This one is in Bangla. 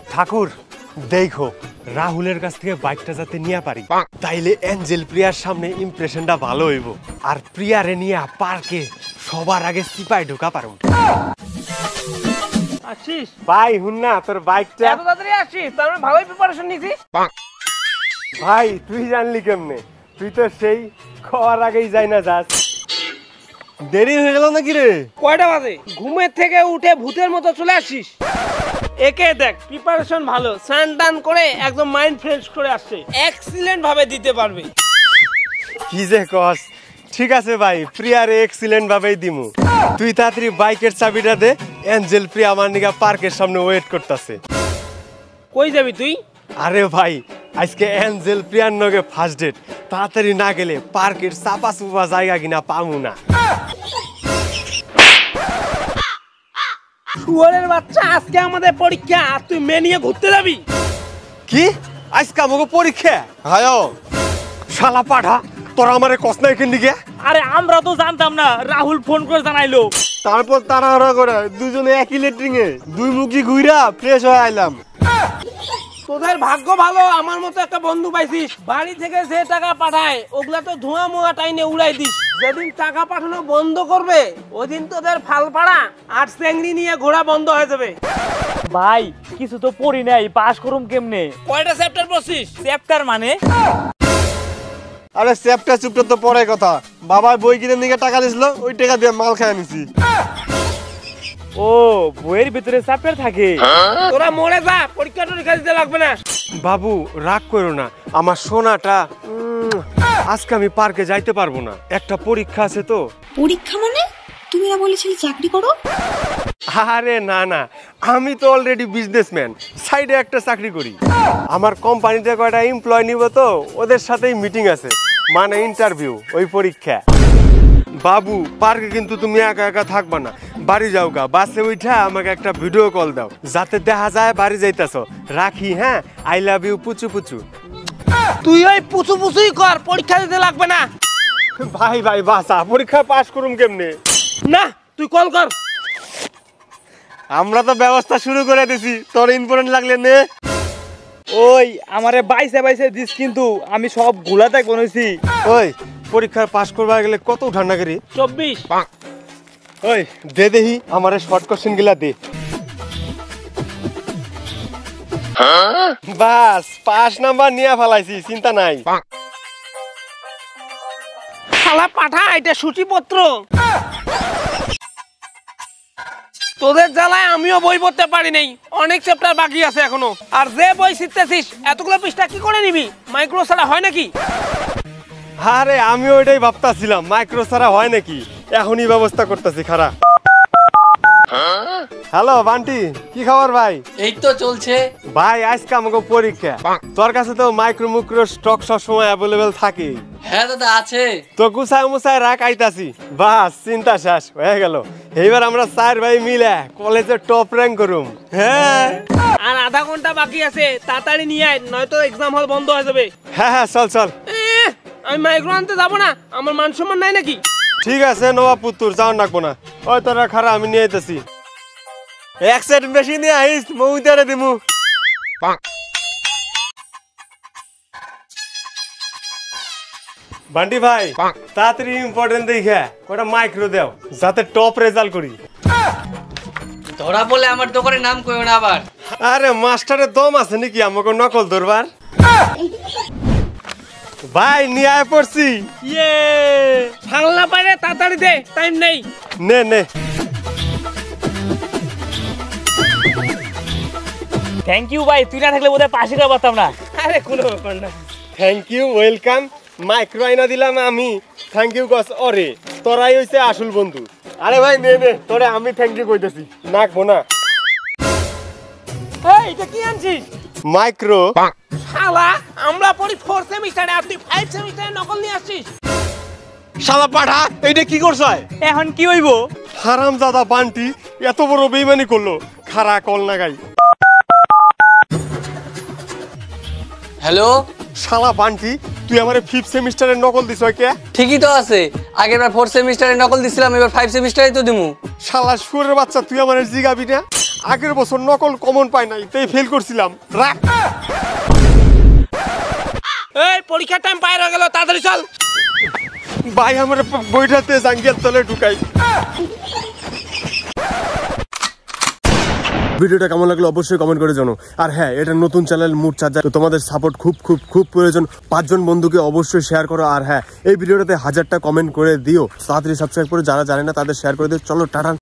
ঠাকুর দেখো রাহুলের কাছ থেকে বাইকটা যাতে নিয়ে পারি, তাইলে অ্যাঞ্জেল প্রিয়ার সামনে ইমপ্রেশনটা ভালো হইব, আর প্রিয়ারে নিয়ে পার্কে সবার আগে সিপাই ঢোকা পারুম। আসিস ভাই হুন না, তোর বাইকটা এত তাড়াতাড়ি আসিস, তার মানে ভালোই প্রিপারেশন নিছিস। ভাই তুই জানলি কেমনে? তুই তো সেই খাওয়ার আগেই যাই না যাস। দেরি হয়ে গেল নাকি রে? কয়টা বাজে? ঘুমের থেকে উঠে ভূতের মতো চলে আসিস। একে দেখ, প্রিপারেশন ভালো, স্নান টান করে একদম মাইন্ড ফ্রেশ করে আসছে, এক্সিলেন্ট ভাবে দিতে পারবে। কি যে কস। ঠিক আছে ভাই, প্রিয়ারে এক্সিলেন্ট ভাবেই দিমু। তুই তাড়াতাড়ি বাইকের চাবিটা দে, অ্যাঞ্জেল প্রিয়া আমার নিগা পার্কের সামনে ওয়েট করতেছে। কই যাবি তুই? আরে ভাই আজকে অ্যাঞ্জেল প্রিয়ার নগে ফার্স্ট ডেট, তাড়াতাড়ি না গেলে পার্কের চাপা চুপা জায়গা কিনা পামু না। শুয়োরের বাচ্চা, আজকে আমাদের পরীক্ষা আর তুই মেয়ে নিয়ে ঘুরতে যাবি? কি আজকে আমাকে পরীক্ষা? হায় শালা পাঠা, তোরা আমারে কস নাই কেন দিকে? আরে আমরা তো জানতাম না, রাহুল ফোন করে জানাইলো। তারপর তাড়াহুড়া করে দুজনে একই লেট্রিং এ দুই মুখি ঘুইরা ফ্রেশ হয়ে আইলাম। তোদের ভাগ্য ভালো, আমার মতো একটা বন্ধু পাইছিস। বাড়ি থেকে যে টাকা পাঠায় ওগুলা তো ধোঁয়া মোয়া টাইনে উড়াই দিস। যেদিন টাকা পাঠানো বন্ধ করবে ওদিন তোদের ফালপাড়া আর চেংড়ি নিয়ে ঘোরা বন্ধ হয়ে যাবে। ভাই কিছু তো পড়ি নাই, পাস করুম কেমনে? কয়টা চ্যাপ্টার পড়ছিস? চ্যাপ্টার মানে? আরে চ্যাপ্টার চুপটা তো পরে কথা, বাবা বই কিনে নিয়ে টাকা দিছিল, ওই টাকা দিয়ে মাল খাই নিছি। ও বইয়ের ভিতরে চ্যাপ্টার থাকে? তোরা মরে যা, পরীক্ষা টরীক্ষা দিতে লাগবে না। বাবু রাগ করো না, আমার সোনাটা আজকে আমি পার্কে যাইতে পারবো না, একটা পরীক্ষা আছে তো। পরীক্ষা মানে? তুমি না বলেছিলে চাকরি করো? আরে না না, আমি তো অলরেডি বিজনেসম্যান, সাইডে একটা চাকরি করি। আমার কোম্পানিতে কয়টা এমপ্লয় নিব তো, ওদের সাথেই মিটিং আছে, মানে ইন্টারভিউ, ওই পরীক্ষা। বাবু পার্কে কিন্তু তুমি একা একা থাকবা না, বাড়ি যাও গা, বাসে উঠা আমাকে একটা ভিডিও কল দাও, যাতে দেখা যায় বাড়ি যাইতাছো। রাখি হ্যাঁ, আই লাভ ইউ পুচু পুচু। তুই ওই পুচু পুচুই কর, পরীক্ষা দিতে লাগবে না। ভাই ভাই বাসা, পরীক্ষা পাস করুম কেমনে? না তুই কল কর। আমরা তো ব্যবস্থা শুরু করে দিছি, তোর ইম্পর্টেন্ট লাগলে নে। ওই আমারে বাইসে বাইসে দিস, কিন্তু আমি সব গুলাতে বনেছি। ওই পরীক্ষার পাস করবার গেলে কত ঠান্ডা করি? 24। ওই দে দেহি আমারে শর্ট কোশ্চেন গুলা দে। বাস 5 নাম্বার নিয়ে ফেলাইছি, চিন্তা নাই। শালা পাঠা, এটা সূচিপত্র। তোদের জ্বালায় আমিও বই পড়তে পারি নাই, অনেক চ্যাপ্টার বাকি আছে এখনো। আর যে বই শিখতেছিস এতগুলো পৃষ্ঠা কি করে নিবি? মাইক্রো ছাড়া হয় নাকি? আরে আমি ওইটাই ভাবতাছিলাম, মাইক্রো ছাড়া হয় নাকি, এখনই ব্যবস্থা করতেছি, খারা। হ্যালো বান্টি, কি খবর ভাই? এই তো চলছে ভাই, আজকে আমাকে পরীক্ষা, তোর কাছে তো মাইক্রো মুক্রো স্টক সবসময় অ্যাভেলেবেল থাকে। হ্যাঁ দাদা আছে। তো গুছায় মুছায় রাখ, আইতাছি। বাস চিন্তা শেষ হয়ে গেল, এইবার আমরা 4 ভাই মিলে কলেজে টপ র্যাঙ্ক করুম। হ্যাঁ আর আধা ঘন্টা বাকি আছে, তাড়াতাড়ি নিয়ে আয়, নয়তো এক্সাম হল বন্ধ হয়ে যাবে। হ্যাঁ হ্যাঁ চল চল। আমি মাইক্রো আনতে যাবো না, আমার মান সম্মান নাই নাকি? ঠিক আছে নবাব পুত্তুর, যাও রাখবো না। ওই তোরা খারা, আমি নিয়ে আইতাছি। এক সেট বেশি নিয়ে আইস, মৌতারে দিমু। বান্টি ভাই তাড়াতাড়ি ইম্পর্টেন্ট দেখে কয়টা মাইক্রো দাও, যাতে টপ রেজাল্ট করি। ধরা বলে আমার দোকানের নাম কইও না আবার। আরে মাস্টারের দম আছে নাকি আমাকে নকল ধরবার? ভাই নিয়ে আয় পড়ছি। ইয়ে ফালনা পারে, তাড়াতাড়ি দে, টাইম নেই। নে নে। থ্যাংক ইউ ভাই, তুই না থাকলে বোধহয় পাশে করা পারতাম না। আরে কোনো ব্যাপার না। Thank you, welcome. মাইক্রো আইনা দিলাম আমি, থ্যাংক ইউ গস। ওরে তোরাই হইছে আসল বন্ধু। আরে ভাই নে নে, তোরে আমি থ্যাংক ইউ কইতেছি, নাকবো না। এই এটা কি আনছিস? মাইক্রো। শালা আমরা পড়ি 4 সেমিস্টারে, আর তুই 5 সেমিস্টারে নকল নিয়ে আসছিস। শালা পাঠা, এইটা কি করছাই? এখন কি হইব? হারামজাদা বান্টি এত বড় বেইমানি করলো, খারা কল না গাই। হ্যালো শালা বান্টি, তুই আমারে 5th সেমিস্টারের নকল দিছ কে? ঠিকই তো আছে, আগেরবার 4 সেমিস্টারে নকল দিছিলাম, এবার 5 সেমিস্টারে তো দিমু। শালা শুয়োরের বাচ্চা, তুই আমার জিগাবি না? আগের বছর নকল কমন পাই নাই, তাই ফেল করছিলাম। রাখ। এই পরীক্ষার টাইম পার হয়ে গেল, তাড়াতাড়ি চল। ভাই আমার বইটাতে জাঙ্গিয়ার তলে ঢুকাই। ভিডিওটা কেমন লাগলো অবশ্যই কমেন্ট করে জানো। আর হ্যাঁ, এটা নতুন চ্যানেল মুড চার্জার, তো তোমাদের সাপোর্ট খুব খুব খুব প্রয়োজন। 5 জন বন্ধুকে অবশ্যই শেয়ার করো। আর হ্যাঁ, এই ভিডিওটাতে 1000টা কমেন্ট করে দিও। তাড়াতাড়ি সাবস্ক্রাইব করে, যারা জানে না তাদের শেয়ার করে দিও। চলো টাটা।